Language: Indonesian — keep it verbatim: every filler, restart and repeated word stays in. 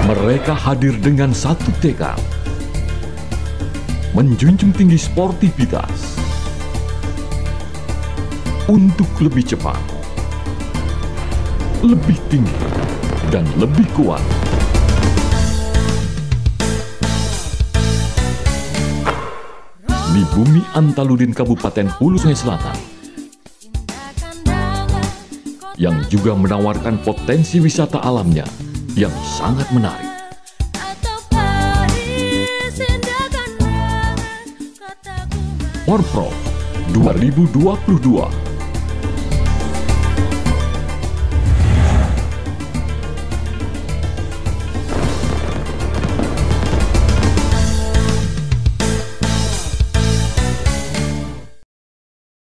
Mereka hadir dengan satu tekad, menjunjung tinggi sportivitas untuk lebih cepat, lebih tinggi, dan lebih kuat. Di bumi Antaludin Kabupaten Hulu Sungai Selatan, yang juga menawarkan potensi wisata alamnya yang sangat menarik. Porprov dua ribu dua puluh dua